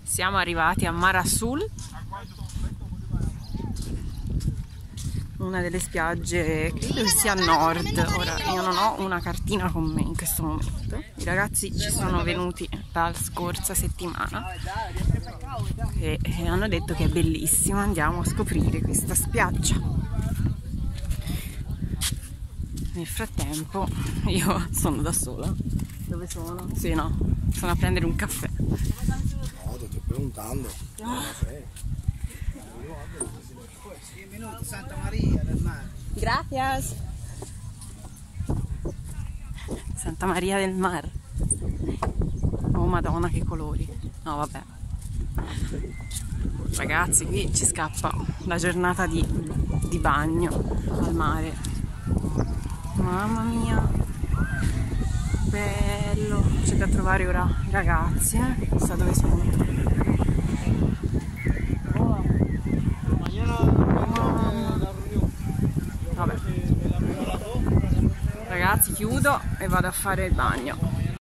Siamo arrivati a Mar Azul, una delle spiagge, credo che sia a nord. Ora io non ho una cartina con me in questo momento. I ragazzi ci sono venuti la scorsa settimana e hanno detto che è bellissima, andiamo a scoprire questa spiaggia. Nel frattempo io sono da sola. Dove sono? Sì, no, sono a prendere un caffè. No, ti sto preguntando. Santa Maria del Mar. Gracias. Santa Maria del Mar. Oh madonna, che colori. No, vabbè. Ragazzi, qui ci scappa la giornata di bagno al mare. Mamma mia, bello. C'è da trovare ora i ragazzi, chissà dove sono. Vabbè. Ragazzi, chiudo e vado a fare il bagno.